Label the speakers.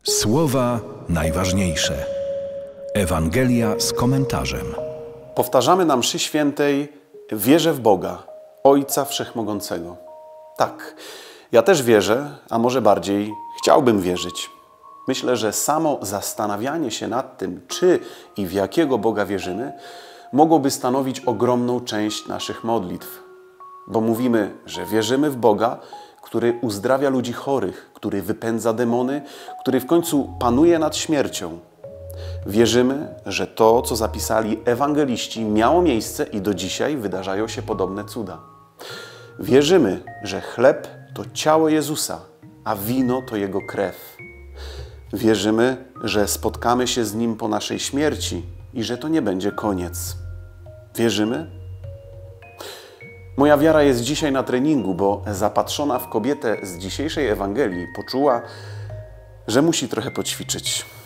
Speaker 1: Słowa najważniejsze. Ewangelia z komentarzem.
Speaker 2: Powtarzamy na mszy świętej: wierzę w Boga, Ojca Wszechmogącego. Tak, ja też wierzę, a może bardziej chciałbym wierzyć. Myślę, że samo zastanawianie się nad tym, czy i w jakiego Boga wierzymy, mogłoby stanowić ogromną część naszych modlitw. Bo mówimy, że wierzymy w Boga, który uzdrawia ludzi chorych, który wypędza demony, który w końcu panuje nad śmiercią. Wierzymy, że to, co zapisali ewangeliści, miało miejsce i do dzisiaj wydarzają się podobne cuda. Wierzymy, że chleb to ciało Jezusa, a wino to Jego krew. Wierzymy, że spotkamy się z Nim po naszej śmierci i że to nie będzie koniec. Wierzymy? Moja wiara jest dzisiaj na treningu, bo zapatrzona w kobietę z dzisiejszej Ewangelii poczuła, że musi trochę poćwiczyć.